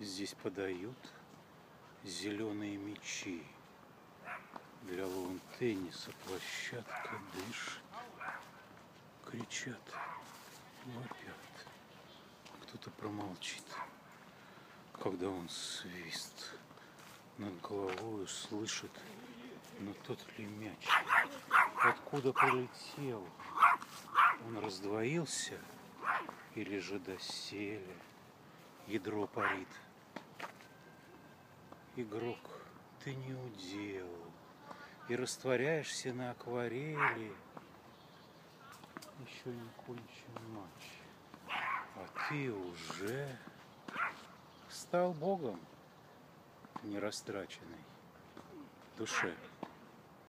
Здесь подают зеленые мячи. Для лоун-тенниса площадка дышит. Кричат, вопят. Кто-то промолчит, когда он свист над головой слышит. Но тот ли мяч, откуда прилетел? Он раздвоился или же доселе ядро парит? Игрок, ты не удел и растворяешься на акварели. Еще не кончен матч, а ты уже стал богом нерастраченной душе.